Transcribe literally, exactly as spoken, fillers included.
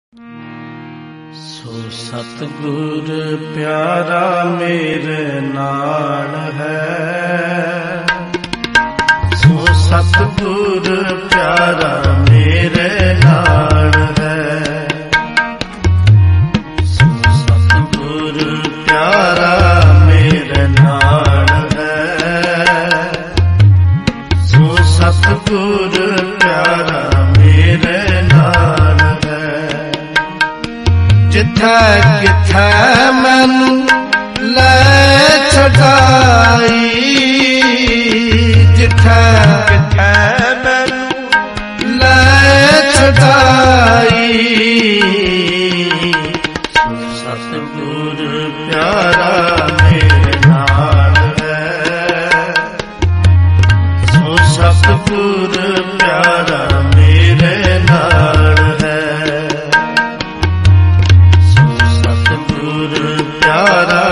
ਸੋ ਸਤਿਗੁਰ ਪਿਆਰਾ ਮੇਰੇ ਨਾਲ ਹੈ, ਸੋ ਸਤਿਗੁਰ ਪਿਆਰਾ ਮੇਰੇ ਨਾਲ ਹੈ, ਸੋ ਸਤਿਗੁਰ ਪਿਆਰਾ ਮੇਰੇ ਨਾਲ ਹੈ, ਸੋ ਸਤਿਗੁਰ ਪਿਆਰਾ ਮੇਰੇ ਨਾਲ ਹੈ। ਜਿੱਥੈ ਕਿਥੈ ਮੈਨੂੰ ਲੈ ਛਡਾਈ, ਜਿੱਥੈ ਕਿਥੈ ਮੈਨੂੰ ਲੈ ਛਡਾਈ, ਸਤਿਗੁਰ ਪਿਆਰਾ ਮੇਰੇ ਨਾਲ ਹੈ, ਸੋ ਸਤਿਗੁਰ ਪਿਆਰਾ ਮੇਰੇ ਨਾਲ ਹੈ, ਸਤਿਗੁਰ ਪਿਆਰਾ